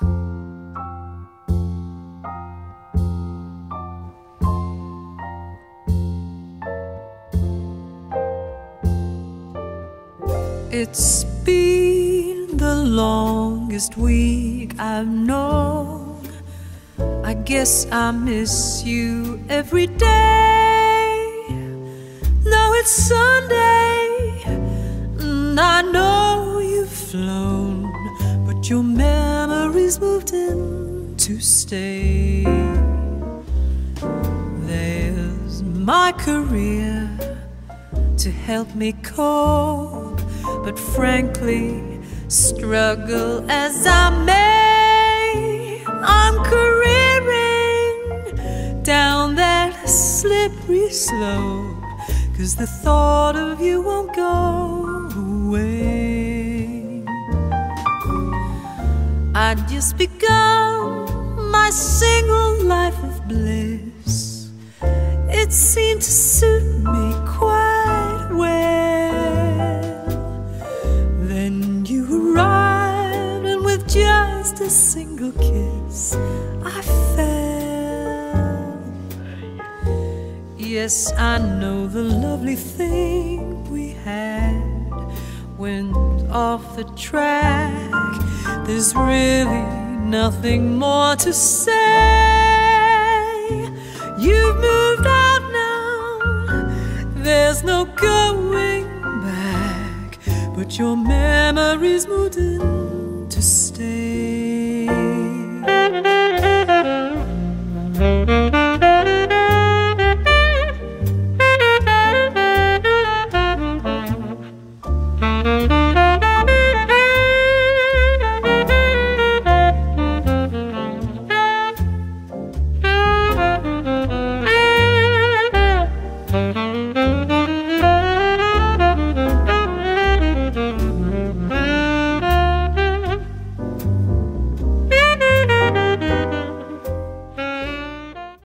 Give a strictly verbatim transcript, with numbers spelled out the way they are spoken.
It's been the longest week I've known. I guess I miss you every day. Now it's Sunday, and I know you've flown, but your memories moved in to stay. There's my career to help me cope, but frankly, struggle as I may, I'm careering down that slippery slope, 'cause the thought of you won't go away. I'd just begun my single life of bliss. It seemed to suit me quite well. Then you arrived, and with just a single kiss, I fell. Yes, I know the lovely thing we had went off the track. There's really nothing more to say. You've moved out now, there's no going back, but your memories moved in to stay.